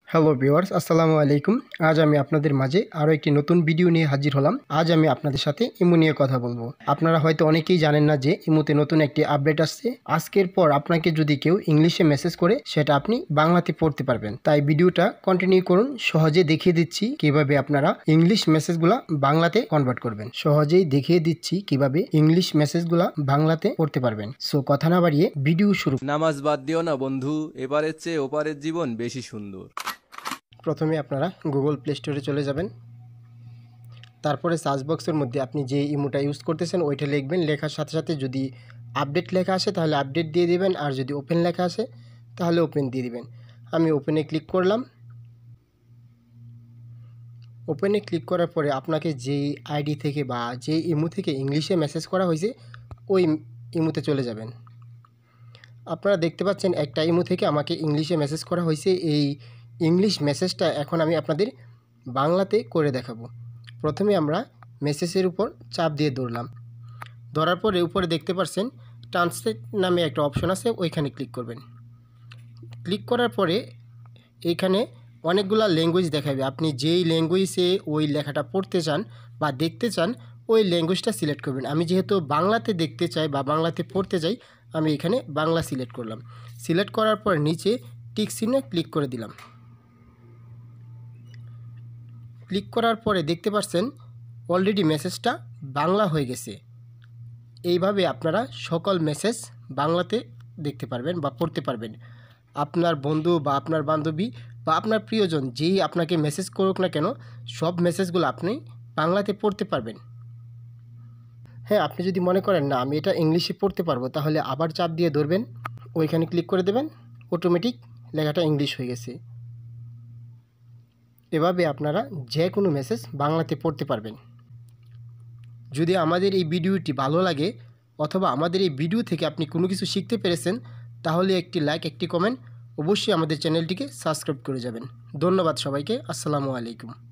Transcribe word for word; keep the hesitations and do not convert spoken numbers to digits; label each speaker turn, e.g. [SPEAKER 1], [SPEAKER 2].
[SPEAKER 1] Hello viewers, আসসালামু আলাইকুম। আজ আমি আপনাদের মাঝে আরও একটি নতুন ভিডিও নিয়ে হাজির হলাম। আজ আমি আপনাদের সাথে ইমো নিয়ে কথা বলবো। আপনারা হয়তো অনেকেই জানেন না যে ইমোতে নতুন একটি আপডেট আসছে। আজকের পর আপনাকে যদি কেউ ইংলিশে মেসেজ করে সেটা আপনি বাংলাতে পড়তে পারবেন। তাই ভিডিওটা কন্টিনিউ করুন। সহজে দেখিয়ে দিচ্ছি কিভাবে আপনারা ইংলিশ মেসেজগুলা বাংলাতে কনভার্ট করবেন। সহজেই দেখিয়ে দিচ্ছি কিভাবে ইংলিশ মেসেজগুলা বাংলাতে পড়তে পারবেন। সো কথা না বাড়িয়ে ভিডিও শুরু।
[SPEAKER 2] নামাজ বাদ দিও না বন্ধু, এবারের চেয়ে ওপারের জীবন বেশি সুন্দর।
[SPEAKER 1] প্রথমে আপনারা গুগল প্লে স্টোরে চলে যাবেন। তারপরে সার্চ বক্সের মধ্যে আপনি যে ইমোটা ইউজ করতেছেন ওইটা লিখবেন। লেখার সাথে সাথে যদি আপডেট লেখা আসে তাহলে আপডেট দিয়ে দিবেন, আর যদি ওপেন লেখা আসে তাহলে ওপেন দিয়ে দিবেন। আমি ওপেনে ক্লিক করলাম। ওপেনে ক্লিক করার পরে আপনাকে যেই আইডি থেকে বা যেই ইমো থেকে ইংলিশে মেসেজ করা হয়েছে ওই ইমোতে চলে যাবেন। আপনারা দেখতে পাচ্ছেন একটা ইমো থেকে আমাকে ইংলিশে মেসেজ করা হয়েছে। এই ইংলিশ মেসেজটা এখন আমি আপনাদের বাংলাতে করে দেখাবো। প্রথমে আমরা মেসেজের উপর চাপ দিয়ে ধরলাম। ধরার পরে উপরে দেখতে পাচ্ছেন ট্রান্সলেট নামে একটা অপশন আছে, ওইখানে ক্লিক করবেন। ক্লিক করার পরে এইখানে অনেকগুলো ল্যাঙ্গুয়েজ দেখাবে। আপনি যেই ল্যাঙ্গুয়েজে ওই লেখাটা পড়তে চান বা দেখতে চান ওই ল্যাঙ্গুয়েজটা সিলেক্ট করবেন। আমি যেহেতু বাংলাতে দেখতে চাই বা বাংলাতে পড়তে চাই, আমি এখানে বাংলা সিলেক্ট করলাম। সিলেক্ট করার পর নিচে টিক চিহ্নে ক্লিক করে দিলাম। ক্লিক করার পরে দেখতে পাচ্ছেন অলরেডি মেসেজটা বাংলা হয়ে গেছে। এইভাবে আপনারা সকল মেসেজ বাংলাতে দেখতে পারবেন বা পড়তে পারবেন। আপনার বন্ধু বা আপনার বান্ধবী বা আপনার প্রিয়জন যেই আপনাকে মেসেজ করুক না কেন, সব মেসেজগুলো আপনি বাংলাতে পড়তে পারবেন। হ্যাঁ, আপনি যদি মনে করেন না আমি এটা ইংলিশে পড়তে পারবো, তাহলে আবার চাপ দিয়ে ধরবেন, ওইখানে ক্লিক করে দেবেন, অটোমেটিক লেখাটা ইংলিশ হয়ে গেছে। এভাবে আপনারা যে কোনো মেসেজ বাংলাতে পড়তে পারবেন। যদি আমাদের এই ভিডিওটি ভালো লাগে অথবা আমাদের এই ভিডিও থেকে আপনি কোনো কিছু শিখতে পেরেছেন, তাহলে একটি লাইক, একটি কমেন্ট, অবশ্যই আমাদের চ্যানেলটিকে সাবস্ক্রাইব করে যাবেন। ধন্যবাদ সবাইকে। আসসালামু আলাইকুম।